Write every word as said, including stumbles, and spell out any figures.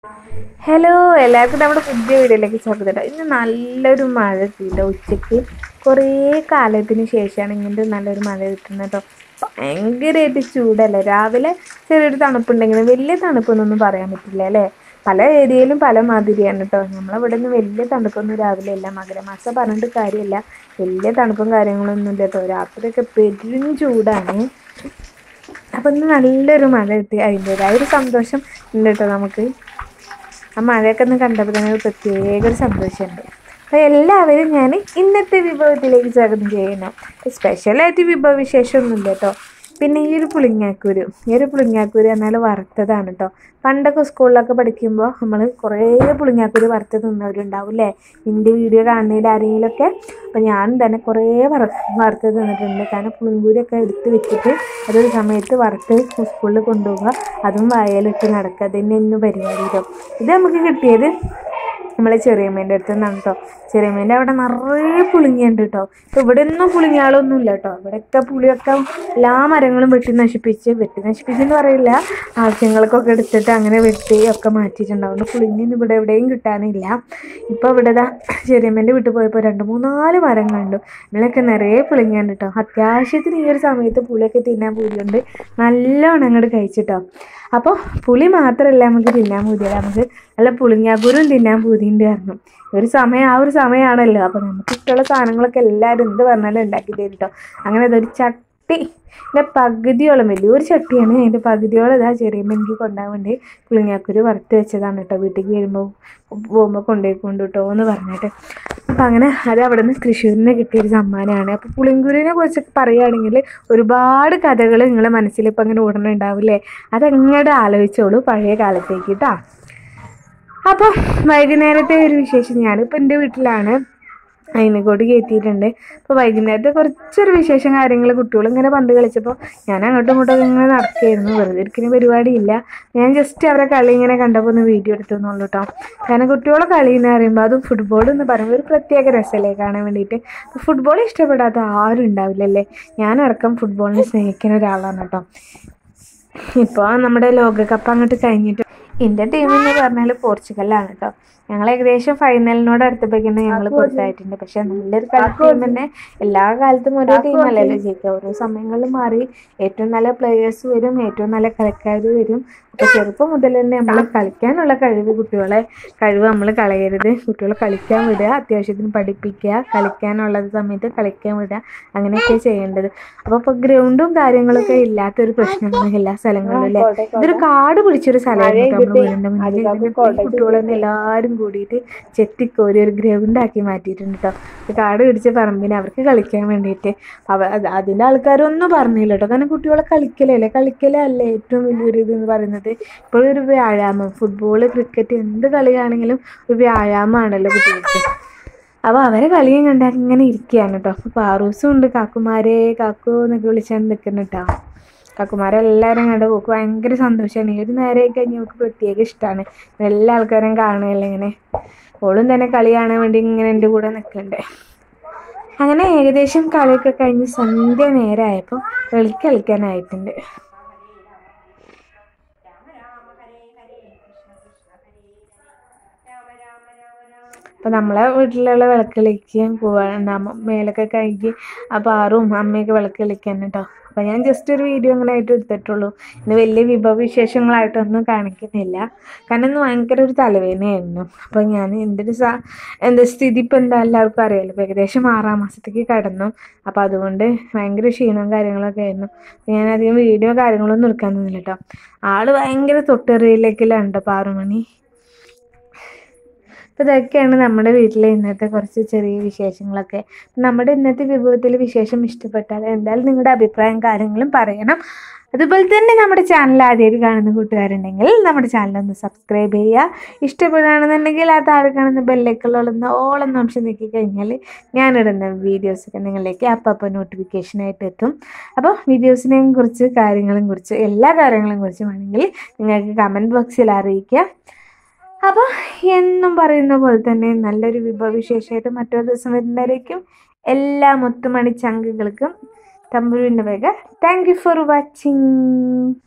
Hello, എല്ലാവർക്കും നമ്മുടെ പുതിയ വീഡിയോയിലേക്ക് സ്വാഗതം. ഇന്ന് നല്ലൊരു മഴ കിട്ടിയില്ല. ഉച്ചയ്ക്ക് കുറേ കാലത്തിന് ശേഷമാണ് ഇങ്ങനത്തെ നല്ലൊരു മഴ കിട്ടുന്നത് കേട്ടോ. ഭയങ്കരമായിട്ട് ചൂടല്ലേ. രാവിലെ ചെറിയൊരു തണുപ്പുണ്ടെങ്കിലും വലിയ തണുപ്പൊന്നും പറയാൻ പറ്റില്ല അല്ലേ. പല ഏരിയയിലും പല മാതിരിയാണ് കേട്ടോ. നമ്മളിവിടെ നിന്ന് വലിയ തണുപ്പൊന്നും രാവിലെ ഇല്ല. മകരമാസം പറഞ്ഞിട്ട് കാര്യമില്ല, വലിയ തണുപ്പും കാര്യങ്ങളൊന്നും ഇല്ല കേട്ടോ. രാത്രിയൊക്കെ പെരും ചൂടാണ്. അപ്പം ഇന്ന് നല്ലൊരു മഴ കിട്ടി, അതിൻ്റെതായ ഒരു സന്തോഷം ഉണ്ട് കേട്ടോ നമുക്ക്. ആ മഴയൊക്കെ ഒന്ന് കണ്ടപ്പോൾ തന്നെ ഒരു പ്രത്യേക ഒരു സന്തോഷമുണ്ട്. അപ്പോൾ എല്ലാവരും ഞാൻ ഇന്നത്തെ വിഭവത്തിലേക്ക് സ്വാഗതം ചെയ്യുന്നു. സ്പെഷ്യലായിട്ട് വിഭവ വിശേഷമൊന്നുമില്ല കേട്ടോ. പിന്നെ ഈ ഒരു പുളിങ്ങാക്കൂര് ഈ ഒരു പുളിങ്ങാക്കൂര് എന്നാൽ വറുത്തതാണ് കേട്ടോ. പണ്ടൊക്കെ സ്കൂളിലൊക്കെ പഠിക്കുമ്പോൾ നമ്മൾ കുറേ പുളിങ്ങാക്കൂര് വറുത്ത് തിന്നവരുണ്ടാവും അല്ലേ, എൻ്റെ വീഡിയോ കാണുന്നതിൽ ആരെങ്കിലുമൊക്കെ. അപ്പോൾ ഞാനും തന്നെ കുറേ വറ വറുത്ത് തിന്നിട്ടുണ്ട്. കാരണം പുളിങ്കൂരൊക്കെ എടുത്ത് വെച്ചിട്ട് അതൊരു സമയത്ത് വറുത്ത് സ്കൂളിൽ കൊണ്ടുപോവുക, അതും വായലിട്ട് നടക്കുക, അതന്നെ ഇന്ന് പരിപാടിയിട്ടോ. ഇത് നമുക്ക് കിട്ടിയത് നമ്മളെ ചെറിയമ്മേൻ്റെ അടുത്ത് നിന്നാണ് കേട്ടോ. ചെറിയമ്മേൻ്റെ അവിടെ നിറയെ പുളിങ്ങയുണ്ട് കേട്ടോ. ഇപ്പോൾ ഇവിടെ ഒന്നും പുളിങ്ങാളൊന്നും ഇല്ല കേട്ടോ. ഇവിടെയൊക്കെ പുളിയൊക്കെ എല്ലാ മരങ്ങളും വെട്ടി നശിപ്പിച്ച് വെട്ടി നശിപ്പിച്ചെന്ന് പറയില്ല, ആവശ്യങ്ങൾക്കൊക്കെ എടുത്തിട്ട് അങ്ങനെ വെട്ടി ഒക്കെ മാറ്റിയിട്ടുണ്ടാവും. അതുകൊണ്ട് പുളിങ്ങൊന്നും ഇവിടെ എവിടെയും കിട്ടാനില്ല. ഇപ്പോൾ ഇവിടെ ഇതാ ചെറിയമ്മേൻ്റെ വീട്ടിൽ പോയപ്പോൾ രണ്ട് മൂന്നാല് മരം കണ്ടു. ഇതിലൊക്കെ നിറയെ പുളിങ്ങയുണ്ട് കേട്ടോ. അത്യാവശ്യത്തിന് ഈ ഒരു സമയത്ത് പുളിയൊക്കെ തിന്നാൻ പൂതിയുണ്ട്, നല്ലോണം അങ്ങോട്ട് കഴിച്ചിട്ടോ. അപ്പോൾ പുളി മാത്രമല്ല നമുക്ക് തിന്നാൻ പൂതിയല്ല, നമുക്ക് നല്ല പുളിങ്ങാക്കുരും തിന്നാൻ പൂതിയുണ്ട് കാരണം ഒരു സമയം ആ ഒരു സമയമാണല്ലോ. അപ്പോൾ നമുക്ക് ഇഷ്ടമുള്ള സാധനങ്ങളൊക്കെ എല്ലാവരും എന്ത് പറഞ്ഞാലും ഉണ്ടാക്കി തരും കേട്ടോ. അങ്ങനെ അതൊരു ചട്ടി എൻ്റെ പകുതിയോളം വലിയൊരു ചട്ടിയാണ്, അതിൻ്റെ പകുതിയോളം ഇതാ ചെറിയമ്മ എനിക്ക് കൊണ്ടുപോകാൻ വേണ്ടി പുളിങ്ങാക്കുരു വറുത്ത് വെച്ചതാണ് കേട്ടോ. വീട്ടിലേക്ക് വരുമ്പോൾ പോകുമ്പോൾ കൊണ്ടുപോയി കൊണ്ടു കേട്ടോ എന്ന് പറഞ്ഞിട്ട്. അപ്പം അങ്ങനെ അത് അവിടെ നിന്ന് തൃശ്ശൂരിന് കിട്ടിയൊരു സമ്മാനമാണ്. അപ്പോൾ പുളിങ്കുരുവിനെ കുറിച്ചൊക്കെ പറയുകയാണെങ്കിൽ ഒരുപാട് കഥകൾ നിങ്ങളുടെ മനസ്സിൽ ഇപ്പം അങ്ങനെ ഓടണുണ്ടാവില്ലേ. അതെങ്ങോട്ട് ആലോചിച്ചോളൂ പഴയ കാലത്തേക്ക് കേട്ടോ. അപ്പോൾ വൈകുന്നേരത്തെ ഒരു വിശേഷം, ഞാനിപ്പോൾ എൻ്റെ വീട്ടിലാണ്, അതിനെക്കൂടി കയറ്റിയിട്ടുണ്ട്. അപ്പോൾ വൈകുന്നേരത്തെ കുറച്ചൊരു വിശേഷം കാര്യങ്ങൾ, കുട്ടികളിങ്ങനെ പന്ത് കളിച്ചപ്പോൾ ഞാൻ അങ്ങോട്ടും ഇങ്ങോട്ടും ഇങ്ങനെ നടക്കുകയായിരുന്നു. വെറുതെ ഇരിക്കുന്ന പരിപാടിയില്ല, ഞാൻ ജസ്റ്റ് അവരെ കളി ഇങ്ങനെ കണ്ടപ്പോൾ ഒന്ന് വീഡിയോ എടുത്തുന്നുള്ളൂ കേട്ടോ. കാരണം കുട്ടികളെ കളി എന്ന് പറയുമ്പോൾ അതും ഫുട്ബോൾ എന്ന് പറയുമ്പോൾ ഒരു പ്രത്യേക രസമല്ലേ കാണാൻ വേണ്ടിയിട്ട്. ഫുട്ബോൾ ഇഷ്ടപ്പെടാത്ത ആരും ഉണ്ടാവില്ലല്ലേ. ഞാനടക്കം ഫുട്ബോളിനെ സ്നേഹിക്കുന്ന ഒരാളാണ് കേട്ടോ. ഇപ്പോൾ നമ്മുടെ ലോകകപ്പ് അങ്ങോട്ട് കഴിഞ്ഞിട്ട് എൻ്റെ ടീം എന്ന് പറഞ്ഞാൽ പോർച്ചുഗലാണ് കേട്ടോ. ഞങ്ങൾ ഏകദേശം ഫൈനലിനോട് അടുത്തപ്പോഴേക്കും ഞങ്ങൾ പുറത്തായിട്ടുണ്ട്. പക്ഷെ നല്ലൊരു കളി ടീം തന്നെ. എല്ലാ കാലത്തും ഓരോ ടീമല്ലല്ലോ ജയിക്കുക, ഓരോ സമയങ്ങളിൽ മാറി ഏറ്റവും നല്ല പ്ലേയേഴ്സ് വരും, ഏറ്റവും നല്ല കളിക്കാർ വരും. അപ്പോൾ ചെറുപ്പം മുതൽ തന്നെ നമ്മൾ കളിക്കാനുള്ള കഴിവ്, കുട്ടികളെ കഴിവ് നമ്മൾ കളയരുത്. കുട്ടികളെ കളിക്കാൻ വിടുക, അത്യാവശ്യത്തിന് പഠിപ്പിക്കുക, കളിക്കാനുള്ള സമയത്ത് കളിക്കാൻ വിടുക, അങ്ങനെയൊക്കെ ചെയ്യേണ്ടത്. അപ്പോൾ ഇപ്പോൾ ഗ്രൗണ്ടും കാര്യങ്ങളൊക്കെ ഇല്ലാത്തൊരു പ്രശ്നമാണ് എല്ലാ സ്ഥലങ്ങളിലും അല്ലേ. ഇതൊരു കാട് പിടിച്ചൊരു സ്ഥലമാണ് നമ്മൾ വീടിൻ്റെ മുന്നിൽ. കുട്ടികളെന്ന് എല്ലാവരും കൂടിയിട്ട് ചെത്തിക്കോരി ഒരു ഗ്രൗണ്ടാക്കി മാറ്റിയിട്ടുണ്ട് കേട്ടോ. കാട് പിടിച്ച പറമ്പിന് അവർക്ക് കളിക്കാൻ വേണ്ടിയിട്ട്. അവ അതിൻ്റെ ആൾക്കാരൊന്നും പറഞ്ഞില്ല കേട്ടോ. കാരണം കുട്ടികളെ കളിക്കലല്ലേ, കളിക്കലല്ലേ ഏറ്റവും വലിയൊരു ഇതെന്ന് പറയുന്നത്. ഇപ്പോഴും ഒരു വ്യായാമം, ഫുട്ബോൾ, ക്രിക്കറ്റ്, എന്ത് കളിയാണെങ്കിലും ഒരു വ്യായാമമാണല്ലോ കുട്ടികൾക്ക്. അപ്പോൾ അവരെ കളിയും കണ്ട് അങ്ങനെ ഇരിക്കുകയാണ് കേട്ടോ. അപ്പോൾ പാറൂസും ഉണ്ട്, കാക്കുമാരെ കാക്കു എന്നൊക്കെ വിളിച്ചാൽ നിൽക്കുന്നു കേട്ടോ. കാക്കുമാരെല്ലാവരും കണ്ട് പോക്ക് ഭയങ്കര സന്തോഷമാണ്. ഈ ഒരു നേരമായി കഴിഞ്ഞാൽ നമുക്ക് പ്രത്യേക ഇഷ്ടമാണ്. എല്ലാ ആൾക്കാരും കാണുകയല്ലേ ഇങ്ങനെ. ഓളും തന്നെ കളി കാണാൻ വേണ്ടി ഇങ്ങനെ എൻ്റെ കൂടെ നിൽക്കണ്ടേ. അങ്ങനെ ഏകദേശം കളിയൊക്കെ കഴിഞ്ഞ് സന്ധ്യ നേരമായപ്പോൾ വെളി കളിക്കാനായിട്ടുണ്ട്. അപ്പോൾ നമ്മളെ വീട്ടിലുള്ള വിളക്ക് കളിക്കാൻ പോവാണ്. മേലൊക്കെ കഴുകി ആ പാറും അമ്മയൊക്കെ വിളക്ക് കളിക്കാൻ കേട്ടോ. അപ്പോൾ ഞാൻ ജസ്റ്റ് ഒരു വീഡിയോ അങ്ങനെ ആയിട്ട് എടുത്തിട്ടുള്ളൂ. ഇന്ന് വലിയ വിഭവ വിശേഷങ്ങളായിട്ടൊന്നും കാണിക്കുന്നില്ല, കാരണം ഇന്ന് ഭയങ്കര ഒരു തലവേദനയായിരുന്നു. അപ്പോൾ ഞാൻ എൻ്റെ ഒരു സാ എന്താ സ്ഥിതി ഇപ്പം എന്താ എല്ലാവർക്കും അറിയാമല്ലോ. ഇപ്പോൾ ഏകദേശം ആറാം മാസത്തേക്ക് കടന്നു. അപ്പോൾ അതുകൊണ്ട് ഭയങ്കര ക്ഷീണവും കാര്യങ്ങളൊക്കെ ആയിരുന്നു. ഞാൻ അധികം വീഡിയോ കാര്യങ്ങളൊന്നും എടുക്കാൻ നിന്നില്ല കേട്ടോ. ആൾ ഭയങ്കര തൊട്ടെറിയിലേക്കിലാണ് കേട്ടോ പാറുമണി. അപ്പോൾ ഇതൊക്കെയാണ് നമ്മുടെ വീട്ടിലെ ഇന്നത്തെ കുറച്ച് ചെറിയ വിശേഷങ്ങളൊക്കെ. നമ്മുടെ ഇന്നത്തെ വിഭവത്തിൽ വിശേഷം ഇഷ്ടപ്പെട്ടാൽ എന്തായാലും നിങ്ങളുടെ അഭിപ്രായം കാര്യങ്ങളും പറയണം. അതുപോലെ തന്നെ നമ്മുടെ ചാനൽ ആദ്യമായിട്ട് കാണുന്ന കൂട്ടുകാരുണ്ടെങ്കിൽ നമ്മുടെ ചാനലൊന്ന് സബ്സ്ക്രൈബ് ചെയ്യുക. ഇഷ്ടപ്പെടുകയാണെന്നുണ്ടെങ്കിൽ ആ താഴെ കാണുന്ന ബെല്ലൈക്കണിലൊന്ന് ഓളെന്ന ഓപ്ഷൻ നോക്കി കഴിഞ്ഞാൽ ഞാനിടുന്ന വീഡിയോസൊക്കെ നിങ്ങളിലേക്ക് അപ്പം നോട്ടിഫിക്കേഷനായിട്ട് എത്തും. അപ്പോൾ വീഡിയോസിനെയും കുറിച്ച് കാര്യങ്ങളെയും കുറിച്ച് എല്ലാ കാര്യങ്ങളെയും കുറിച്ച് വേണമെങ്കിൽ നിങ്ങൾക്ക് കമൻറ്റ് ബോക്സിൽ അറിയിക്കുക. അപ്പോൾ എന്നും പറയുന്ന പോലെ തന്നെ നല്ലൊരു വിഭവവിശേഷമായിട്ട് മറ്റൊരു ദിവസം വരുന്നവരേക്കും എല്ലാ മുത്തുമണി ചങ്കുകൾക്കും തമ്പുരുവിൻ്റെ വക താങ്ക് യു ഫോർ വാച്ചിങ്.